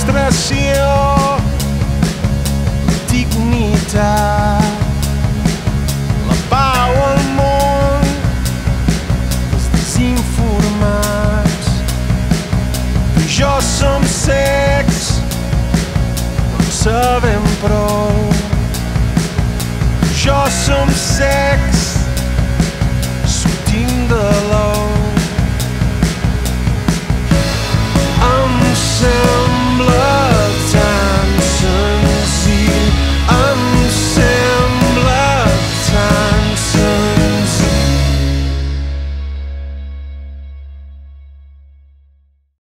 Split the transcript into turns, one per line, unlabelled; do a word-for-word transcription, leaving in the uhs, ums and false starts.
frustració, dignitat, la pau al món, els desinformats. Tu i jo som cecs, no en sabem prou. Tu i jo som cecs, sortim de la